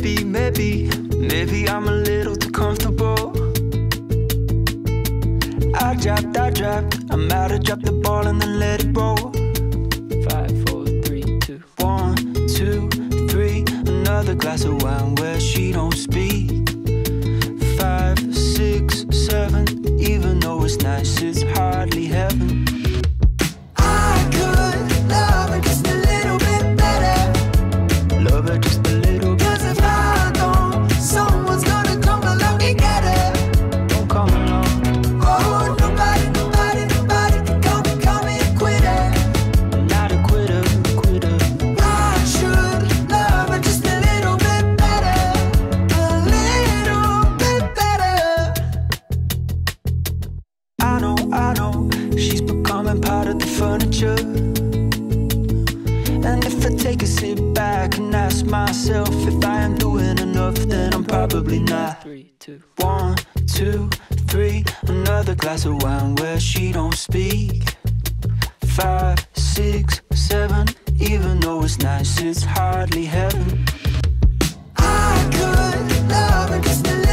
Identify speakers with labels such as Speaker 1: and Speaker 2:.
Speaker 1: maybe I'm a little too comfortable. I dropped, I might have dropped the ball and then let it roll. 5, 4, 3, 2, 1, 2, 3. Another glass of wine where she don't speak. 5, 6, 7. Even though it's nice, it's hardly heaven. I could love her just a little bit better. Love her just a little bit. 'Cause if I don't, someone's gonna come along and get her. Don't come along. Oh, nobody can come and call me a quitter. I'm not a quitter. I should love her just a little bit better. A little bit better. I know, she's becoming part of the furniture. And if I take a sit back and ask myself if I am doing enough, then I'm probably not. 3, 2, 1, 2, 3. Another glass of wine where she don't speak. 5, 6, 7. Even though it's nice, it's hardly heaven. I could love her just a